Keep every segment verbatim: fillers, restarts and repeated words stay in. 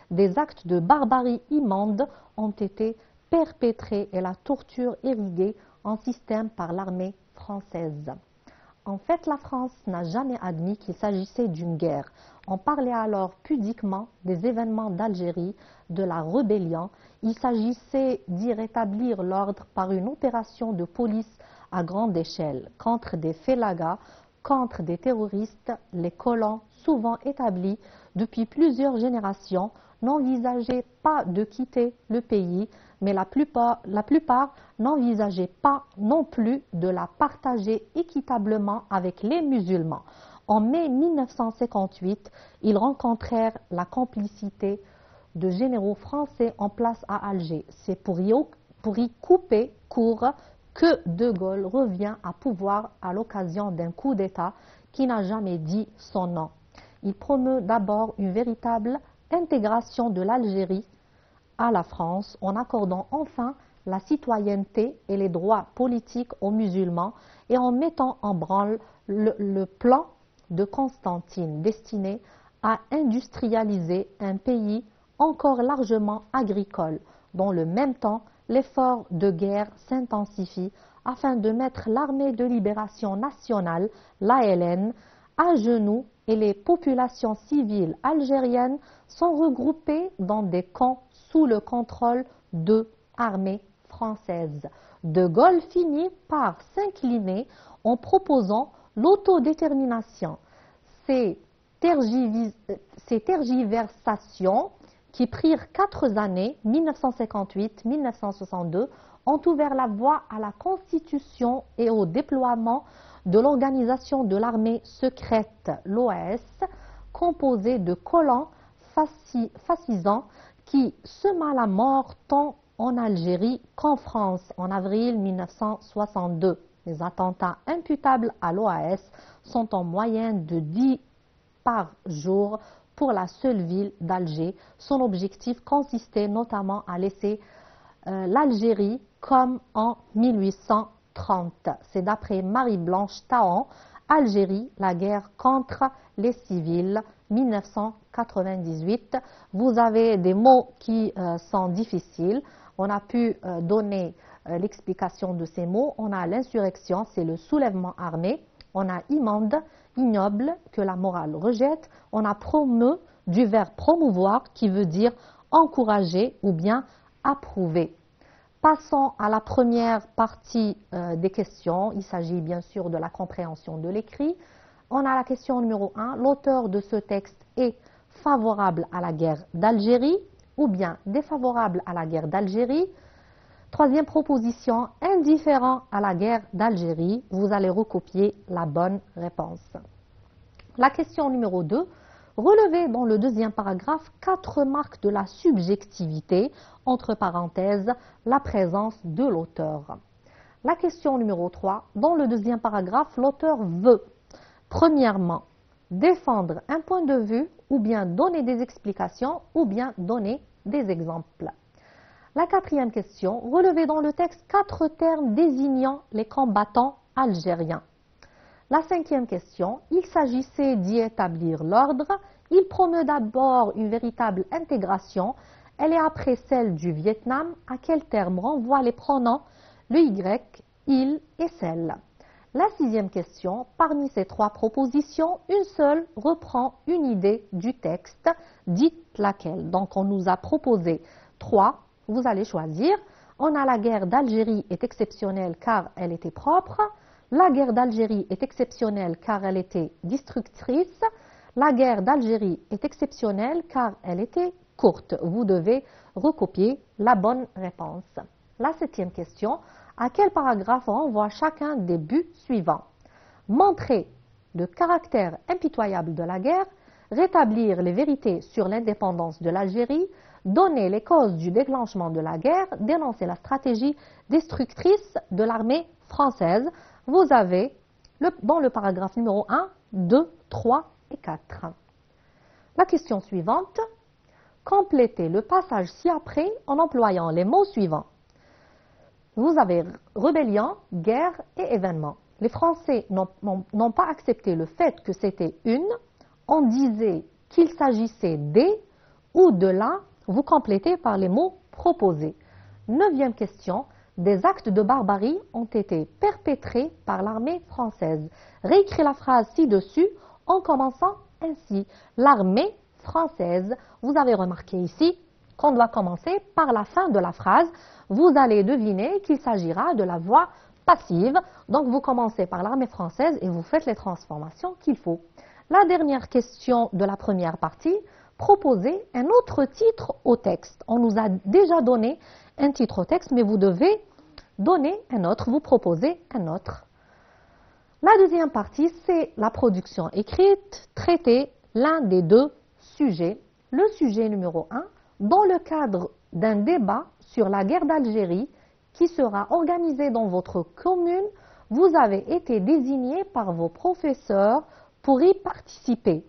des actes de barbarie immonde ont été perpétrés et la torture érigée en système par l'armée française. En fait, la France n'a jamais admis qu'il s'agissait d'une guerre. On parlait alors pudiquement des événements d'Algérie, de la rébellion. Il s'agissait d'y rétablir l'ordre par une opération de police à grande échelle contre des félagas, contre des terroristes. Les colons, souvent établis depuis plusieurs générations, n'envisageaient pas de quitter le pays, mais la plupart, la plupart n'envisageaient pas non plus de la partager équitablement avec les musulmans. En mai mille neuf cent cinquante-huit, ils rencontrèrent la complicité de généraux français en place à Alger. C'est pour y, pour y couper court que De Gaulle revient à pouvoir à l'occasion d'un coup d'État qui n'a jamais dit son nom. Il promeut d'abord une véritable intégration de l'Algérie à la France en accordant enfin la citoyenneté et les droits politiques aux musulmans et en mettant en branle le, le plan de Constantine destiné à industrialiser un pays encore largement agricole. Dans le même temps, l'effort de guerre s'intensifie afin de mettre l'armée de libération nationale, l'A L N, à genoux et les populations civiles algériennes sont regroupées dans des camps sous le contrôle de l'armée française. De Gaulle finit par s'incliner en proposant l'autodétermination. Ces, ces tergiversations qui prirent quatre années, mille neuf cent cinquante-huit à mille neuf cent soixante-deux, ont ouvert la voie à la constitution et au déploiement de l'organisation de l'armée secrète, l'O A S, composée de colons fascisants qui sema la mort tant en Algérie qu'en France en avril mille neuf cent soixante-deux. Les attentats imputables à l'O A S sont en moyenne de dix par jour pour la seule ville d'Alger. Son objectif consistait notamment à laisser euh, l'Algérie comme en mille huit cent trente. C'est d'après Marie-Blanche Taon, Algérie, la guerre contre les civils, mille neuf cent quatre-vingt-dix-huit. Vous avez des mots qui euh, sont difficiles. On a pu euh, donner euh, l'explication de ces mots. On a l'insurrection, c'est le soulèvement armé. On a immonde, ignoble, que la morale rejette. On a promu, du verbe promouvoir, qui veut dire encourager ou bien approuver. Passons à la première partie euh, des questions. Il s'agit bien sûr de la compréhension de l'écrit. On a la question numéro un. L'auteur de ce texte est favorable à la guerre d'Algérie ou bien défavorable à la guerre d'Algérie. Troisième proposition, indifférent à la guerre d'Algérie. Vous allez recopier la bonne réponse. La question numéro deux. Relevez dans le deuxième paragraphe quatre marques de la subjectivité, entre parenthèses, la présence de l'auteur. La question numéro trois. Dans le deuxième paragraphe, l'auteur veut, premièrement, défendre un point de vue ou bien donner des explications ou bien donner des exemples. La quatrième question, relevez dans le texte quatre termes désignant les combattants algériens. La cinquième question, il s'agissait d'y établir l'ordre. Il promeut d'abord une véritable intégration. Elle est après celle du Vietnam. À quel terme renvoient les pronoms le Y, il et celle? La sixième question, parmi ces trois propositions, une seule reprend une idée du texte, dites laquelle. Donc on nous a proposé trois, vous allez choisir. On a la guerre d'Algérie est exceptionnelle car elle était propre. La guerre d'Algérie est exceptionnelle car elle était destructrice. La guerre d'Algérie est exceptionnelle car elle était courte. Vous devez recopier la bonne réponse. La septième question, à quel paragraphe on renvoie chacun des buts suivants? Montrer le caractère impitoyable de la guerre, rétablir les vérités sur l'indépendance de l'Algérie, donner les causes du déclenchement de la guerre, dénoncer la stratégie destructrice de l'armée française. Vous avez le, dans le paragraphe numéro un, deux, trois et quatre. La question suivante, complétez le passage ci-après en employant les mots suivants. Vous avez rébellion, guerre et événement. Les Français n'ont pas accepté le fait que c'était une. On disait qu'il s'agissait des ou de la, vous complétez par les mots proposés. Neuvième question. Des actes de barbarie ont été perpétrés par l'armée française. Réécris la phrase ci-dessus en commençant ainsi. L'armée française. Vous avez remarqué ici qu'on doit commencer par la fin de la phrase. Vous allez deviner qu'il s'agira de la voix passive. Donc vous commencez par l'armée française et vous faites les transformations qu'il faut. La dernière question de la première partie, proposez un autre titre au texte. On nous a déjà donné un titre au texte, mais vous devez donner un autre, vous proposez un autre. La deuxième partie, c'est la production écrite, traiter l'un des deux sujets. Le sujet numéro un, dans le cadre d'un débat sur la guerre d'Algérie qui sera organisé dans votre commune, vous avez été désigné par vos professeurs pour y participer.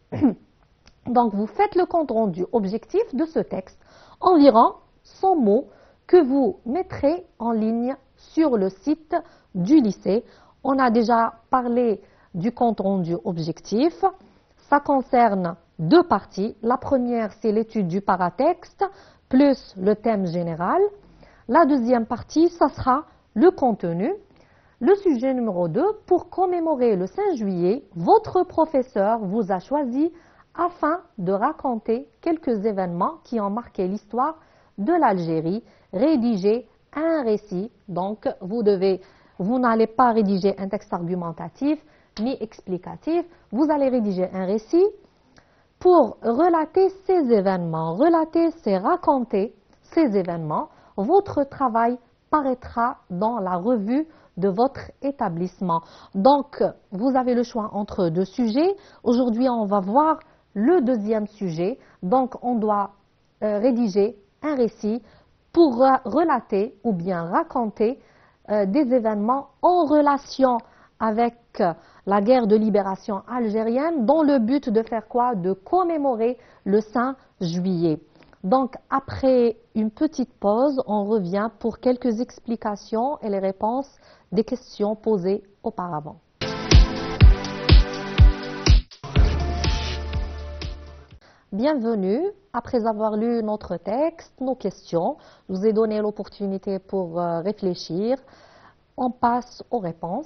Donc, vous faites le compte rendu objectif de ce texte, environ cent mots que vous mettrez en ligne sur le site du lycée. On a déjà parlé du compte rendu objectif. Ça concerne deux parties. La première, c'est l'étude du paratexte, plus le thème général. La deuxième partie, ça sera le contenu. Le sujet numéro deux, pour commémorer le cinq juillet, votre professeur vous a choisi afin de raconter quelques événements qui ont marqué l'histoire de l'Algérie. Rédiger un récit. Donc, vous devez, vous n'allez pas rédiger un texte argumentatif ni explicatif. Vous allez rédiger un récit pour relater ces événements, relater, c'est raconter ces événements. Votre travail paraîtra dans la revue de votre établissement. Donc, vous avez le choix entre deux sujets. Aujourd'hui, on va voir le deuxième sujet. Donc, on doit euh, rédiger un récit pour relater ou bien raconter euh, des événements en relation avec euh, la guerre de libération algérienne, dans le but de faire quoi? De commémorer le cinq juillet. Donc, après une petite pause, on revient pour quelques explications et les réponses des questions posées auparavant. Bienvenue. Après avoir lu notre texte, nos questions, je vous ai donné l'opportunité pour euh, réfléchir. On passe aux réponses.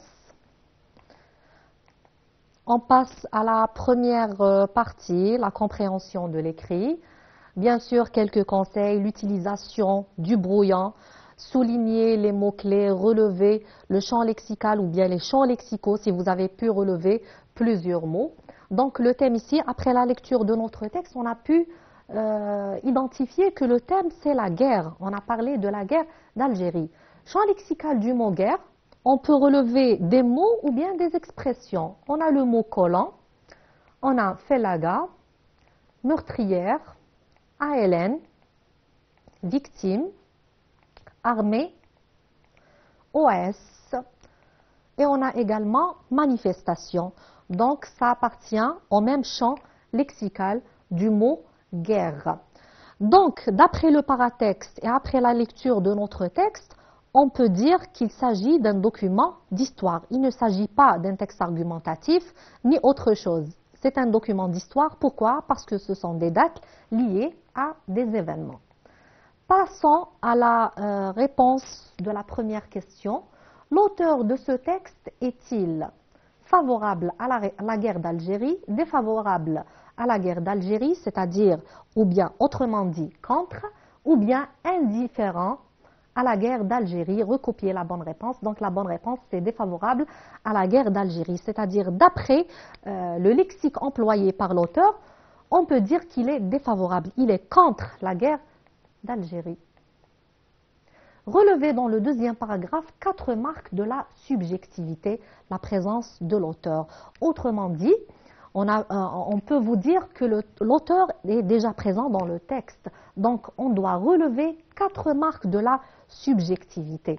On passe à la première euh, partie, la compréhension de l'écrit. Bien sûr, quelques conseils, l'utilisation du brouillon, souligner les mots-clés, relever le champ lexical ou bien les champs lexicaux si vous avez pu relever plusieurs mots. Donc le thème ici, après la lecture de notre texte, on a pu euh, identifier que le thème c'est la guerre. On a parlé de la guerre d'Algérie. Champ lexical du mot guerre, on peut relever des mots ou bien des expressions. On a le mot colon, on a felaga, meurtrière, A L N, victime, armée, O S, et on a également manifestation. Donc, ça appartient au même champ lexical du mot guerre. Donc, d'après le paratexte et après la lecture de notre texte, on peut dire qu'il s'agit d'un document d'histoire. Il ne s'agit pas d'un texte argumentatif ni autre chose. C'est un document d'histoire. Pourquoi? Parce que ce sont des dates liées à des événements. Passons à la euh, réponse de la première question. L'auteur de ce texte est-il favorable à la, à la guerre d'Algérie, défavorable à la guerre d'Algérie, c'est-à-dire, ou bien autrement dit, contre, ou bien indifférent à la guerre d'Algérie? Recopier la bonne réponse. Donc la bonne réponse, c'est défavorable à la guerre d'Algérie, c'est-à-dire d'après euh, le lexique employé par l'auteur, on peut dire qu'il est défavorable, il est contre la guerre d'Algérie. Relevez dans le deuxième paragraphe quatre marques de la subjectivité, la présence de l'auteur. Autrement dit, on, a, euh, on peut vous dire que l'auteur est déjà présent dans le texte. Donc, on doit relever quatre marques de la subjectivité.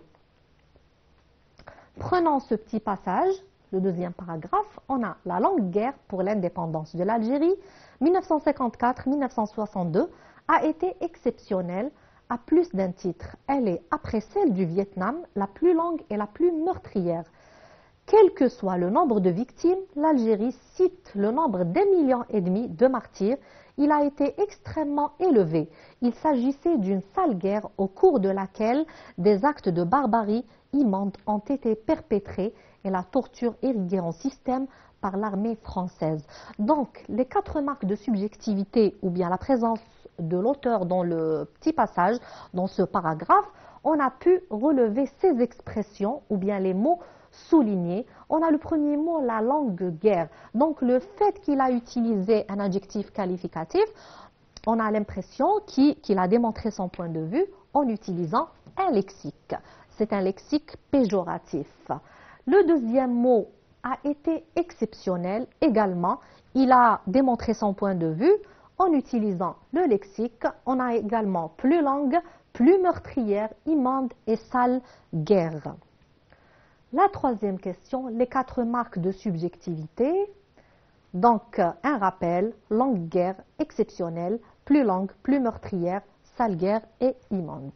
Prenons ce petit passage, le deuxième paragraphe. On a la longue guerre pour l'indépendance de l'Algérie, mille neuf cent cinquante-quatre à mille neuf cent soixante-deux, a été exceptionnelle à plus d'un titre. Elle est, après celle du Vietnam, la plus longue et la plus meurtrière. Quel que soit le nombre de victimes, l'Algérie cite le nombre d'un million et demi de martyrs. il a été extrêmement élevé. Il s'agissait d'une sale guerre au cours de laquelle des actes de barbarie immonde ont été perpétrés et la torture érigée en système par l'armée française. Donc, les quatre marques de subjectivité ou bien la présence de l'auteur dans le petit passage, dans ce paragraphe, on a pu relever ces expressions ou bien les mots soulignés. On a le premier mot, la langue guerre. Donc, le fait qu'il a utilisé un adjectif qualificatif, on a l'impression qu'il a démontré son point de vue en utilisant un lexique. C'est un lexique péjoratif. Le deuxième mot a été exceptionnel également. Il a démontré son point de vue en utilisant le lexique. On a également plus longue, plus meurtrière, immonde et sale guerre. La troisième question, les quatre marques de subjectivité. Donc, un rappel, longue guerre, exceptionnelle, plus longue, plus meurtrière, sale guerre et immonde.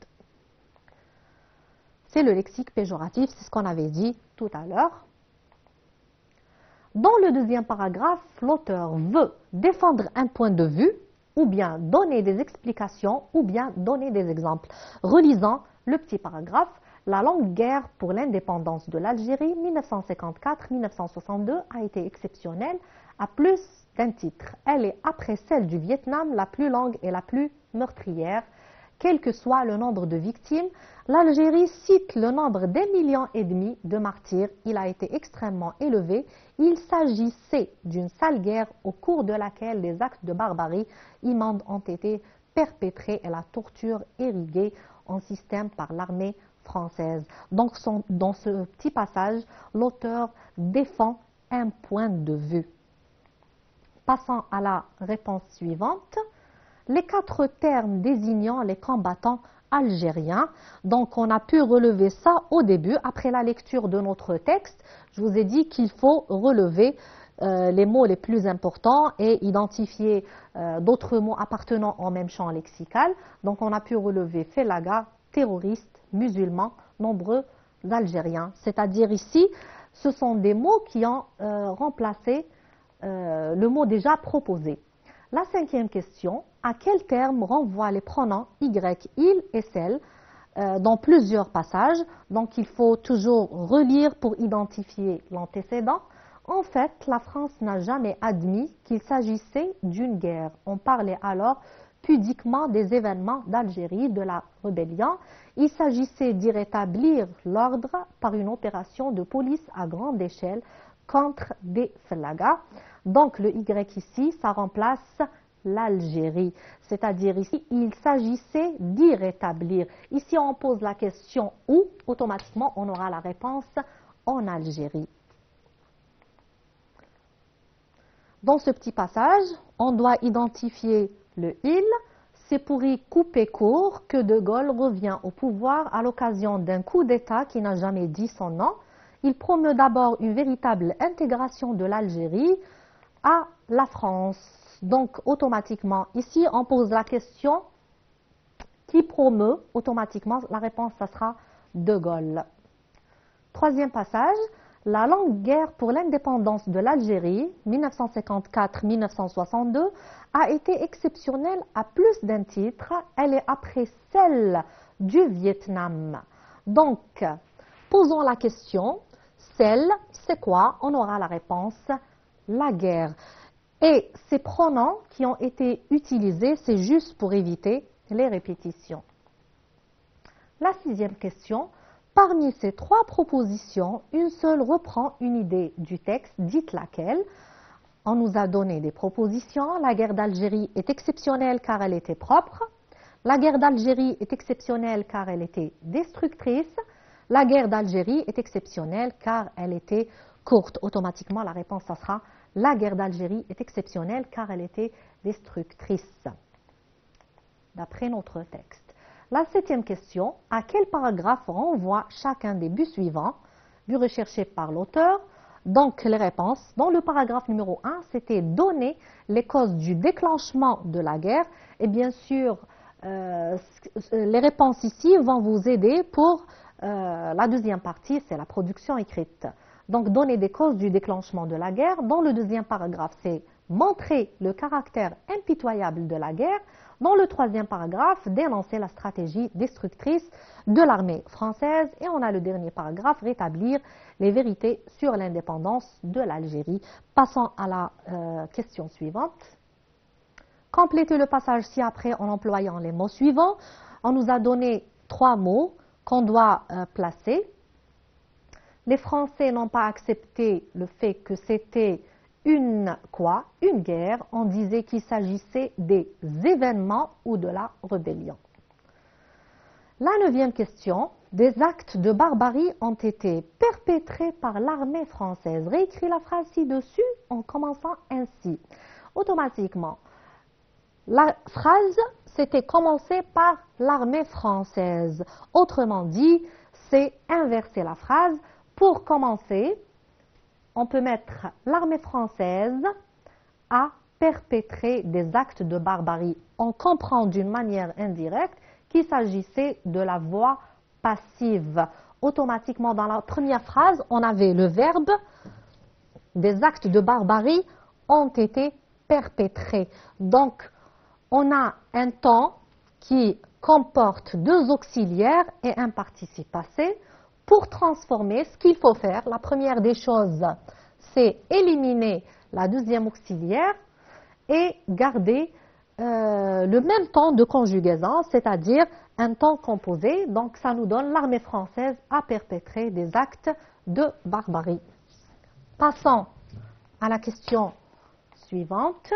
C'est le lexique péjoratif, c'est ce qu'on avait dit tout à l'heure. Dans le deuxième paragraphe, l'auteur veut défendre un point de vue, ou bien donner des explications, ou bien donner des exemples. Relisant le petit paragraphe, la longue guerre pour l'indépendance de l'Algérie mille neuf cent cinquante-quatre mille neuf cent soixante-deux a été exceptionnelle à plus d'un titre. Elle est, après celle du Vietnam, la plus longue et la plus meurtrière. Quel que soit le nombre de victimes, l'Algérie cite le nombre d'un million et demi de martyrs. Il a été extrêmement élevé. Il s'agissait d'une sale guerre au cours de laquelle des actes de barbarie immondes ont été perpétrés et la torture érigée en système par l'armée française. Donc, son, dans ce petit passage, l'auteur défend un point de vue. Passons à la réponse suivante. Les quatre termes désignant les combattants algériens. Donc, on a pu relever ça au début. Après la lecture de notre texte, je vous ai dit qu'il faut relever euh, les mots les plus importants et identifier euh, d'autres mots appartenant au même champ lexical. Donc, on a pu relever Félaga, terroristes, musulmans, nombreux Algériens. C'est-à-dire ici, ce sont des mots qui ont euh, remplacé euh, le mot déjà proposé. La cinquième question, à quel terme renvoient les pronoms y, il et celle euh, dans plusieurs passages? Donc, il faut toujours relire pour identifier l'antécédent. En fait, la France n'a jamais admis qu'il s'agissait d'une guerre. On parlait alors pudiquement des événements d'Algérie, de la rébellion. Il s'agissait d'y rétablir l'ordre par une opération de police à grande échelle contre des Félagas. Donc le Y ici, ça remplace l'Algérie. C'est-à-dire ici, il s'agissait d'y rétablir. Ici, on pose la question où, automatiquement, on aura la réponse en Algérie. Dans ce petit passage, on doit identifier le « il ». C'est pour y couper court que De Gaulle revient au pouvoir à l'occasion d'un coup d'État qui n'a jamais dit son nom. Il promeut d'abord une véritable intégration de l'Algérie à la France. Donc, automatiquement, ici, on pose la question qui promeut, automatiquement, la réponse, ça sera De Gaulle. Troisième passage, la longue guerre pour l'indépendance de l'Algérie, mille neuf cent cinquante-quatre mille neuf cent soixante-deux, a été exceptionnelle à plus d'un titre. Elle est après celle du Vietnam. Donc, posons la question, celle, c'est quoi? On aura la réponse, la guerre. Et ces pronoms qui ont été utilisés, c'est juste pour éviter les répétitions. La sixième question, parmi ces trois propositions, une seule reprend une idée du texte, dites laquelle. On nous a donné des propositions. La guerre d'Algérie est exceptionnelle car elle était propre. La guerre d'Algérie est exceptionnelle car elle était destructrice. La guerre d'Algérie est exceptionnelle car elle était courte. Automatiquement, la réponse, ça sera la guerre d'Algérie est exceptionnelle car elle était destructrice, d'après notre texte. La septième question, à quel paragraphe renvoie chacun des buts suivants, buts recherchés par l'auteur? Donc, les réponses, dans le paragraphe numéro un, c'était donner les causes du déclenchement de la guerre. Et bien sûr, euh, les réponses ici vont vous aider pour euh, la deuxième partie, c'est la production écrite. Donc, donner des causes du déclenchement de la guerre. Dans le deuxième paragraphe, c'est montrer le caractère impitoyable de la guerre. Dans le troisième paragraphe, dénoncer la stratégie destructrice de l'armée française. Et on a le dernier paragraphe, rétablir les vérités sur l'indépendance de l'Algérie. Passons à la euh, question suivante. Complétez le passage ci-après en employant les mots suivants. On nous a donné trois mots qu'on doit euh, placer. Les Français n'ont pas accepté le fait que c'était une quoi? Une guerre. On disait qu'il s'agissait des événements ou de la rébellion. La neuvième question. Des actes de barbarie ont été perpétrés par l'armée française. Réécris la phrase ci-dessus en commençant ainsi. Automatiquement, la phrase, c'était commencé par l'armée française. Autrement dit, c'est inverser la phrase. Pour commencer, on peut mettre l'armée française a perpétré des actes de barbarie. On comprend d'une manière indirecte qu'il s'agissait de la voix passive. Automatiquement, dans la première phrase, on avait le verbe des actes de barbarie ont été perpétrés. Donc, on a un temps qui comporte deux auxiliaires et un participe passé. Pour transformer, ce qu'il faut faire, la première des choses, c'est éliminer la deuxième auxiliaire et garder euh, le même temps de conjugaison, c'est-à-dire un temps composé. Donc, ça nous donne l'armée française a perpétré des actes de barbarie. Passons à la question suivante.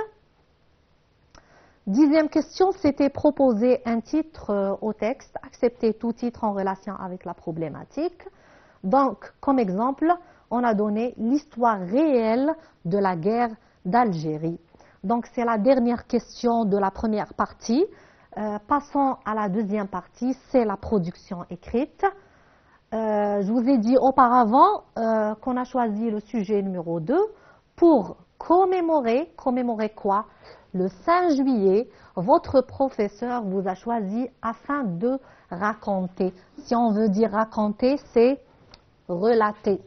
Dixième question, c'était proposer un titre euh, au texte, accepter tout titre en relation avec la problématique. Donc, comme exemple, on a donné l'histoire réelle de la guerre d'Algérie. Donc, c'est la dernière question de la première partie. Euh, passons à la deuxième partie, c'est la production écrite. Euh, je vous ai dit auparavant euh, qu'on a choisi le sujet numéro deux pour commémorer, commémorer quoi? Le cinq juillet, votre professeur vous a choisi afin de raconter. Si on veut dire raconter, c'est relater.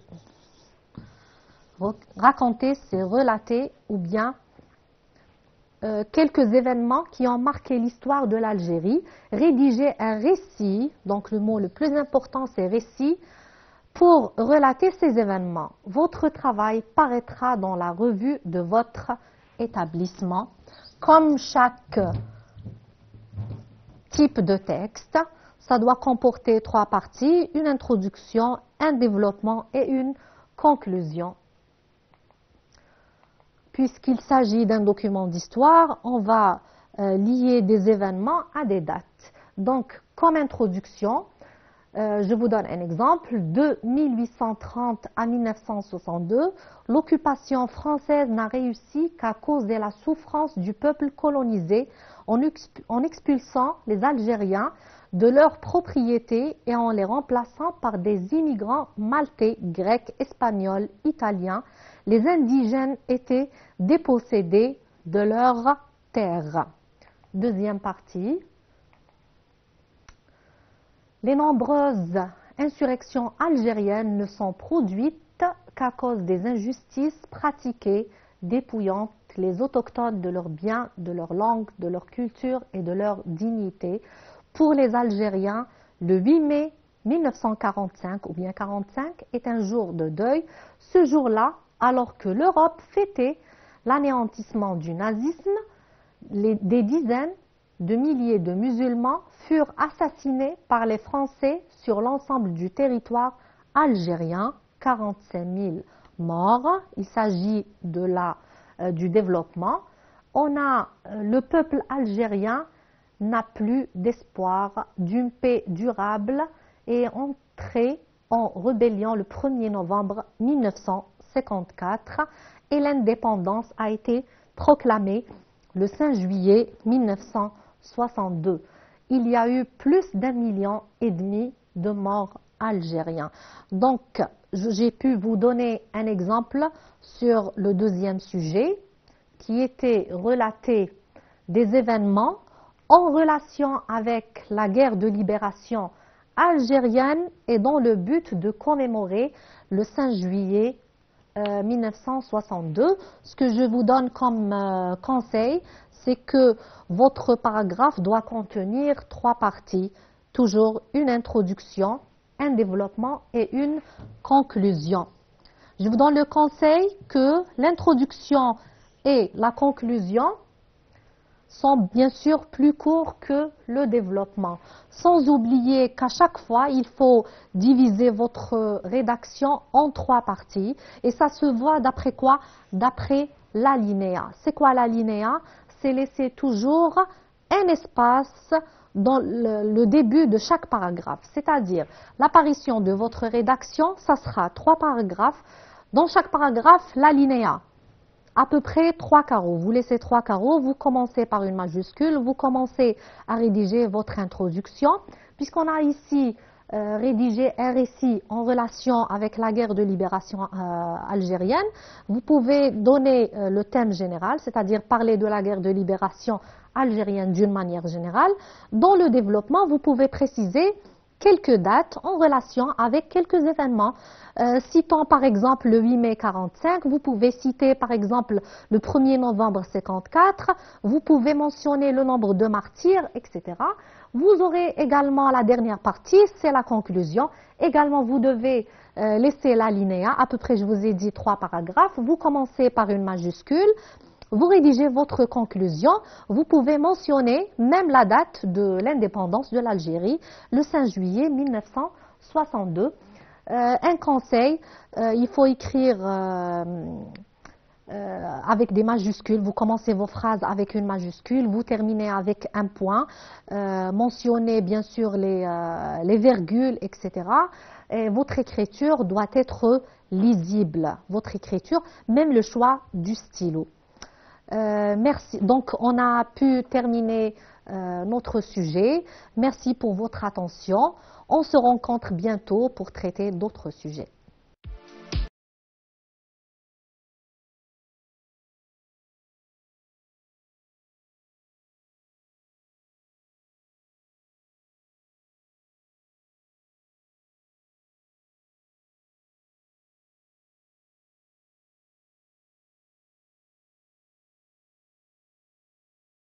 Raconter, c'est relater ou bien euh, quelques événements qui ont marqué l'histoire de l'Algérie. Rédiger un récit, donc le mot le plus important c'est récit, pour relater ces événements. Votre travail paraîtra dans la revue de votre établissement. Comme chaque type de texte, ça doit comporter trois parties, une introduction, un développement et une conclusion. Puisqu'il s'agit d'un document d'histoire, on va euh, lier des événements à des dates. Donc, comme introduction, Euh, je vous donne un exemple. De mille huit cent trente à mille neuf cent soixante-deux, l'occupation française n'a réussi qu'à causer la souffrance du peuple colonisé en, en expulsant les Algériens de leurs propriétés et en les remplaçant par des immigrants maltais, grecs, espagnols, italiens. Les indigènes étaient dépossédés de leurs terres. Deuxième partie. Les nombreuses insurrections algériennes ne sont produites qu'à cause des injustices pratiquées, dépouillant les autochtones de leurs biens, de leur langue, de leur culture et de leur dignité. Pour les Algériens, le huit mai mille neuf cent quarante-cinq ou bien quarante-cinq est un jour de deuil. Ce jour-là, alors que l'Europe fêtait l'anéantissement du nazisme, les, des dizaines de milliers de musulmans furent assassinés par les Français sur l'ensemble du territoire algérien, quarante-cinq mille morts. Il s'agit de la, euh, du développement. On a, euh, le peuple algérien n'a plus d'espoir d'une paix durable et est entré en rébellion le premier novembre mille neuf cent cinquante-quatre et l'indépendance a été proclamée le cinq juillet mille neuf cent soixante-deux. Il y a eu plus d'un million et demi de morts algériens. Donc, j'ai pu vous donner un exemple sur le deuxième sujet qui était relaté des événements en relation avec la guerre de libération algérienne et dans le but de commémorer le cinq juillet euh, mille neuf cent soixante-deux. Ce que je vous donne comme euh, conseil, c'est que votre paragraphe doit contenir trois parties. Toujours une introduction, un développement et une conclusion. Je vous donne le conseil que l'introduction et la conclusion sont bien sûr plus courts que le développement. Sans oublier qu'à chaque fois, il faut diviser votre rédaction en trois parties. Et ça se voit d'après quoi? D'après l'alinéa. C'est quoi l'alinéa? C'est laisser toujours un espace dans le, le début de chaque paragraphe. C'est-à-dire, l'apparition de votre rédaction, ça sera trois paragraphes. Dans chaque paragraphe, l'alinéa. À peu près trois carreaux. Vous laissez trois carreaux, vous commencez par une majuscule, vous commencez à rédiger votre introduction. Puisqu'on a ici euh, rédigé un récit en relation avec la guerre de libération euh, algérienne, vous pouvez donner euh, le thème général, c'est-à-dire parler de la guerre de libération algérienne d'une manière générale. Dans le développement, vous pouvez préciser quelques dates en relation avec quelques événements. Euh, citant par exemple le huit mai quarante-cinq, vous pouvez citer par exemple le premier novembre cinquante-quatre, vous pouvez mentionner le nombre de martyrs, et cetera. Vous aurez également la dernière partie, c'est la conclusion. Également, vous devez euh, laisser l'alinéa, à peu près je vous ai dit trois paragraphes. Vous commencez par une majuscule. Vous rédigez votre conclusion, vous pouvez mentionner même la date de l'indépendance de l'Algérie, le cinq juillet mille neuf cent soixante-deux. Euh, un conseil, euh, il faut écrire euh, euh, avec des majuscules, vous commencez vos phrases avec une majuscule, vous terminez avec un point, euh, mentionnez bien sûr les, euh, les virgules, et cetera. Et votre écriture doit être lisible, votre écriture, même le choix du stylo. Euh, merci. Donc, on a pu terminer euh, notre sujet. Merci pour votre attention. On se rencontre bientôt pour traiter d'autres sujets.